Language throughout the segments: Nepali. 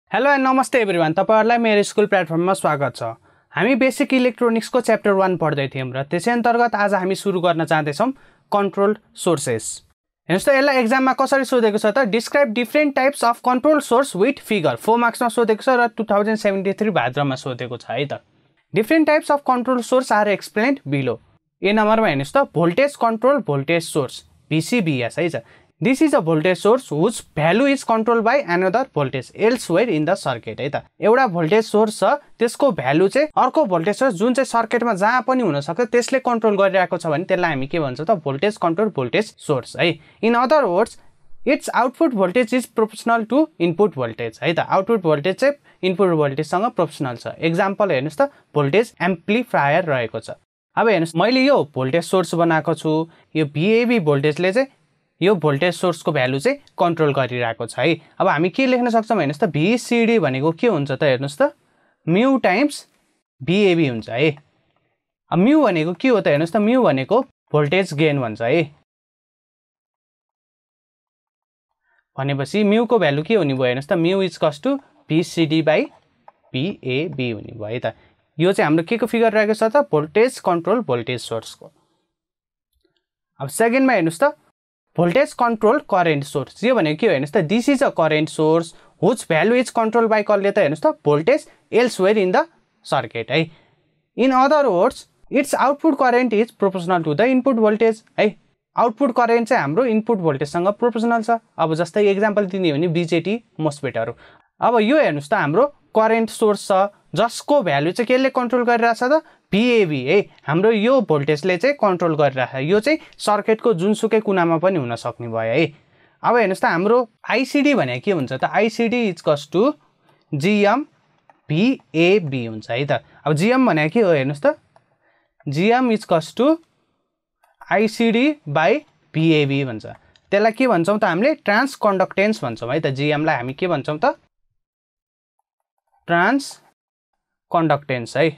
हेलो एन्ड नमस्ते एभ्रिवान, तपाईहरुलाई मेरो स्कुल प्लेटफर्ममा स्वागत छ। हामी बेसिक इलेक्ट्रोनिक्सको च्याप्टर 1 पढ्दै थियौं र त्यसै अन्तर्गत आज हामी सुरु गर्न चाहदै छौं कन्ट्रोल सोर्सेस। हेर्नुस् त यसलाई एक्जाममा कसरी सोधेको छ त describe different types of control source with figure 4 मार्क्समा सोधेको छ र 2073 भाद्रमा सोधेको छ है त। Different types of control source are explained below. A नम्बरमा हेर्नुस् त voltage control voltage source VCVS है त। This is a voltage source whose value is controlled by another voltage elsewhere in the circuit है त। एउटा भोल्टेज सोर्स छ त्यसको भ्यालु चाहिँ अर्को भोल्टेज सोर्स जुन चाहिँ सर्किटमा जहाँ पनि हुन सक्छ त्यसले कन्ट्रोल गरिरहेको छ भने त्यसलाई हामी के भन्छ त भोल्टेज कन्ट्रोल भोल्टेज सोर्स है। In other words it's output voltage is proportional to input voltage है त। आउटपुट भोल्टेज चाहिँ इनपुट भोल्टेजसँग प्रोपोर्सनल छ। एक्जाम्पल हेर्नुस् त भोल्टेज एम्प्लिफायर रहेको छ। अब हेर्नुस् मैले यो भोल्टेज सोर्स बनाएको छु। यो VAB भोल्टेजले चाहिँ यो भोल्टेज सोर्सको भ्यालु चाहिँ कन्ट्रोल गरिरहेको छ है। अब हामी के लेख्न सक्छौं हेर्नुस् त VCD भनेको के हुन्छ त हेर्नुस् त म्यु टाइम्स VAB हुन्छ है। अब म्यु भनेको के हो त हेर्नुस् त म्यु भनेको भोल्टेज गेन भन्छ है। भनेपछि म्यु को भ्यालु के हुने भयो हेर्नुस् त mu equals to VCD by VAB हुने भयो है त। यो चाहिँ हाम्रो के को फिगर रहेको छ त भोल्टेज कन्ट्रोल भोल्टेज सोर्सको। अब सेकेन्डमा हेर्नुस् त भोल्टेज कन्ट्रोल करेन्ट सोर्स। यो भनेको के हो हेर्नुस् त this is a current source which value is control by कसले त हेर्नुस् त voltage elsewhere in the circuit है। In other words it's output current is proportional to the input voltage है। आउटपुट करेन्ट चाहिँ हाम्रो इनपुट भोल्टेजसँग प्रोपोर्सनल छ। अब जस्तै एक्जाम्पल दिने हो भने BJT मोस्फेटहरु। अब यो हेर्नुस् त हाम्रो करेन्ट सोर्स छ जसको भ्यालु चाहिँ केले कन्ट्रोल गरिरहेछ त VAB है। हाम्रो यो भोल्टेजले चाहिँ कन्ट्रोल गरिरहेछ। यो चाहिँ सर्किटको जुनसुकै कुनामा पनि हुन सक्ने भयो है। अब हेर्नुस् त हाम्रो ICD भने के हुन्छ त ICD equals to GM VAB हुन्छ है त। अब GM भने के हो हेर्नुस् त GM equals to ICD by VAB भन्छ। त्यसलाई के भन्छौं त हामीले ट्रान्स कन्डक्टेन्स भन्छौं है त। GM लाई हामी के भन्छौं त ट्रान्स कन्डक्टेन्स है।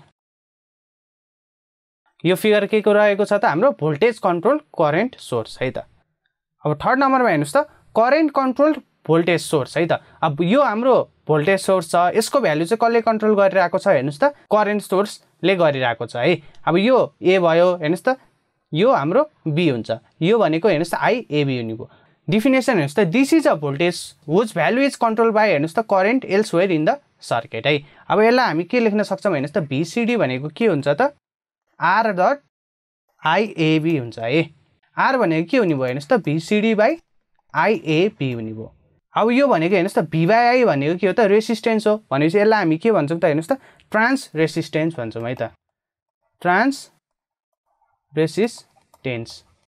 यो फिगर के को रहेको छ त हाम्रो भोल्टेज कन्ट्रोल करेन्ट सोर्स है त। अब थर्ड नम्बरमा हेर्नुस् त करेन्ट कन्ट्रोल भोल्टेज सोर्स है त। अब यो हाम्रो भोल्टेज सोर्स छ यसको भ्यालु चाहिँ कसले कन्ट्रोल गरिरहेको छ हेर्नुस् त करेन्ट सोर्सले गरिरहेको छ है। अब यो A भयो हेर्नुस् त यो हाम्रो B हुन्छ। यो भनेको हेर्नुस् त IAB हुने भयो। डेफिनेसन हेर्नुस् त this is a voltage which value is control by हेर्नुस् त current elsewhere in the circuit है। अब यसलाई हामी के लेख्न सक्छौं हेर्नुस् त VCD भनेको के हुन्छ त R डट IAB हुन्छ है। R भनेको के हुने भयो हेर्नुस् त VCD बाइ IAB हुने भयो। अब यो भनेको हेर्नुस् त V बाइ I भनेको के हो त रेसिस्टेन्स हो। भनेपछि यसलाई हामी के भन्छौं त हेर्नुस् त ट्रान्स रेसिस्टेन्स भन्छौं है त। Transresistance.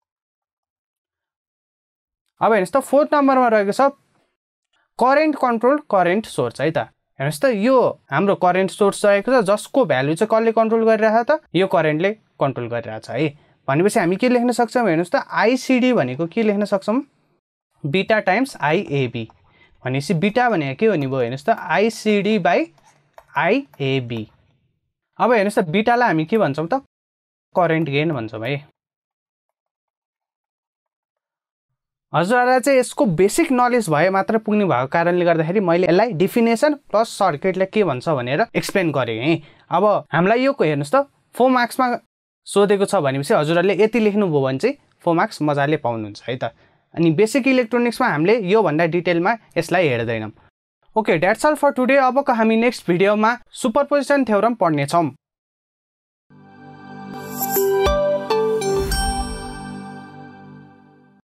अब हेर्नुस् त फोर्थ नम्बरमा रहेको छ करेन्ट कन्ट्रोल करेन्ट सोर्स है त। हेर्नुस् त यो हाम्रो करेन्ट सोर्स रहेको छ जसको भ्यालु चाहिँ कसले कन्ट्रोल गरिरहेछ त यो करेन्टले कन्ट्रोल गरिरहेछ है। भनेपछि हामी के लेख्न सक्छौं हेर्नुस् त ICD भनेको के लेख्न सक्छौं बीटा टाइम्स IAB। भनेपछि बीटा भनेको के हुने भयो हेर्नुस् त ICD बाइ IAB। अब हेर्नुस् त बीटालाई हामी के भन्छौं त करेन्ट गेन भन्छौं है। हजुरहरुलाई चाहिँ यसको बेसिक नलेज भए मात्र पुग्ने भएको कारणले गर्दाखेरि मैले यसलाई डेफिनेसन प्लस सर्किटले के भन्छ भनेर एक्सप्लेन गरे है। अब हामीलाई यो हेर्नुस् त 4 मार्क्समा सोधेको छ भनेपछि हजुरहरुले यति लेख्नु भयो भने चाहिँ 4 मार्क्स मजाले पाउनुहुन्छ है त। अनि बेसिक इलेक्ट्रोनिक्समा हामीले यो भन्दा डिटेलमा यसलाई हेर्दैनौं। Okay that's all for today. अबको हामी नेक्स्ट भिडियोमा सुपरपोजिसन थ्योरम पढ्ने छौं।